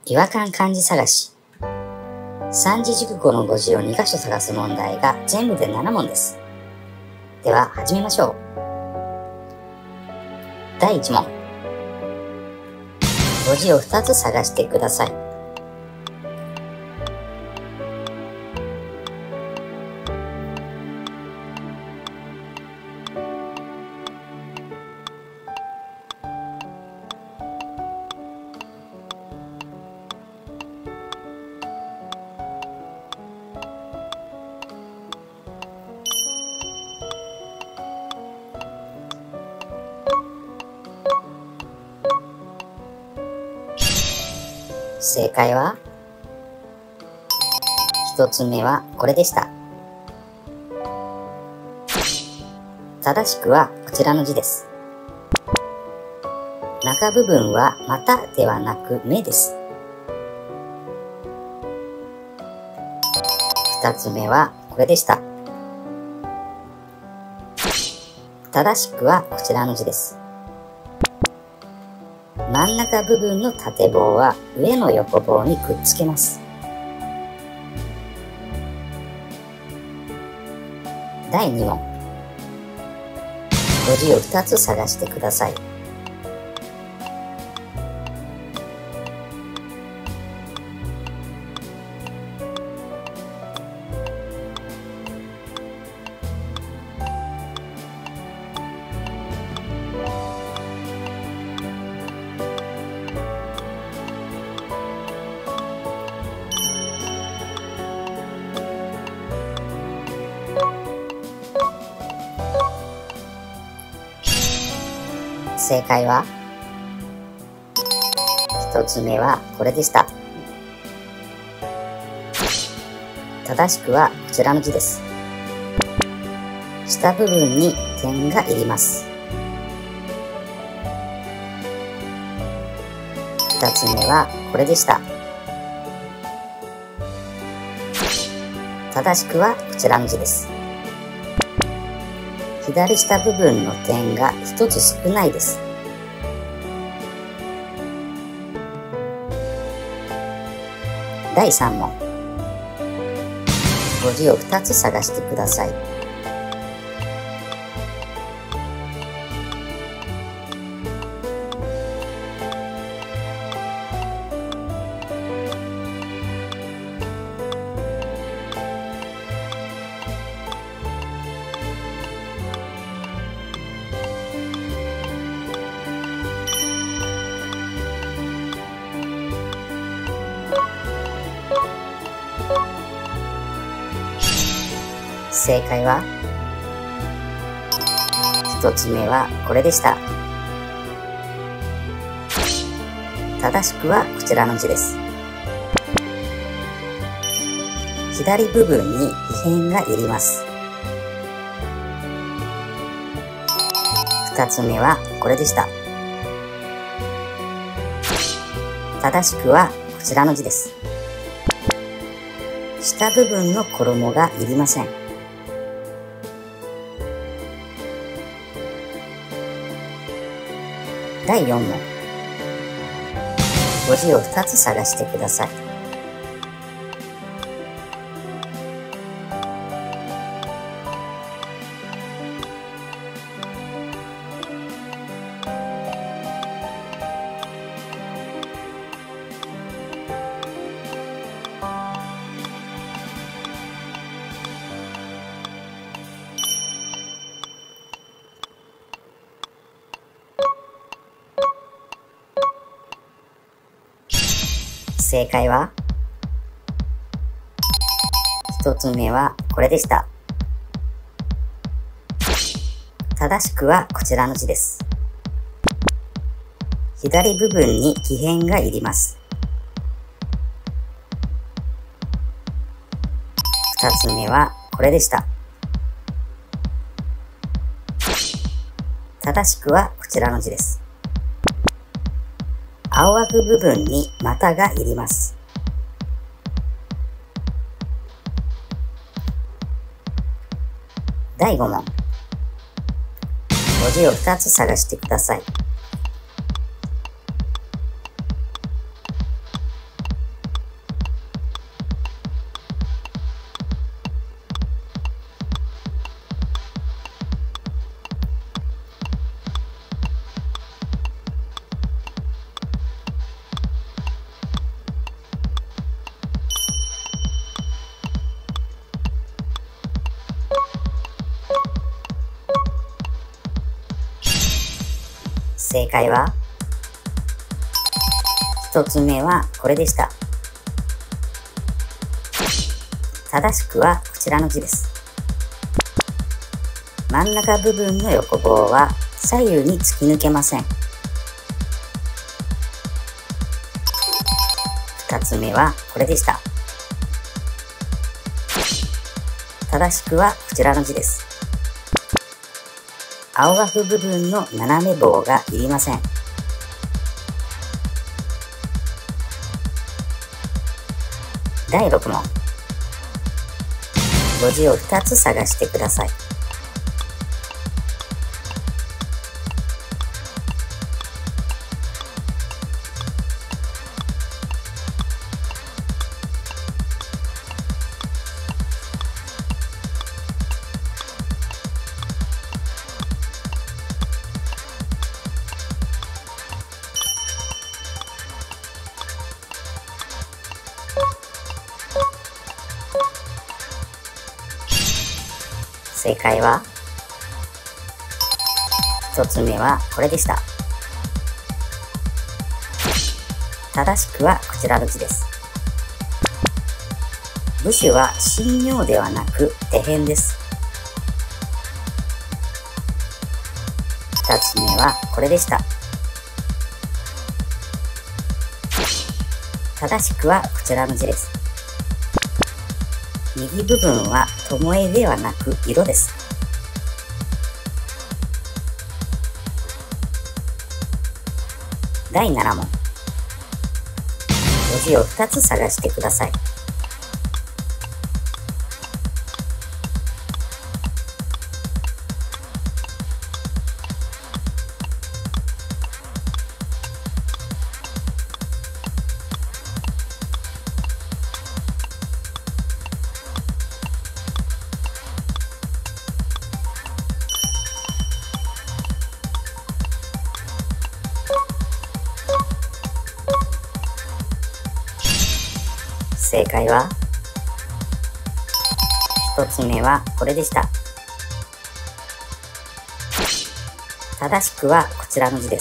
違和感漢字探し。三字熟語の語字を2箇所探す問題が全部で7問です。では始めましょう。第1問。語字を2つ探してください。正解は1つ目はこれでした。正しくはこちらの字です。中部分はまたではなく目です。2つ目はこれでした。正しくはこちらの字です。真ん中部分の縦棒は上の横棒にくっつけます。第2問。語字を2つ探してください。正解は1つ目はこれでした。正しくはこちらの字です。下部分に点がいります。2つ目はこれでした。正しくはこちらの字です。左下部分の点が1つ少ないです。第3問。語字を2つ探してください。正解は1つ目はこれでした。正しくはこちらの字です。左部分に異変がいります。2つ目はこれでした。正しくはこちらの字です。下部分の衣がいりません。第4問。語字を2つ探してください。正解は1つ目はこれでした。正しくはこちらの字です。左部分に奇変がいります。2つ目はこれでした。正しくはこちらの字です。青枠部分に股がいります。第5問。語字を2つ探してください。 正解は一つ目はこれでした。正しくはこちらの字です。真ん中部分の横棒は左右に突き抜けません。二つ目はこれでした。正しくはこちらの字です。青枠部分の斜め棒がいりません。第6問。文字を2つ探してください。正解は一つ目はこれでした。正しくはこちらの字です。部首は神妙ではなく手偏です。二つ目はこれでした。正しくはこちらの字です。右部分は巴ではなく色です。第7問。文字を2つ探してください。正解は一つ目はこれでした。正しくはこちらの字です。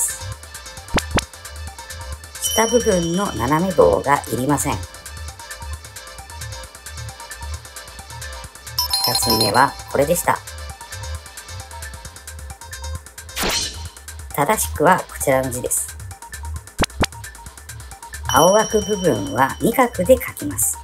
下部分の斜め棒がいりません。二つ目はこれでした。正しくはこちらの字です。青枠部分は2画で書きます。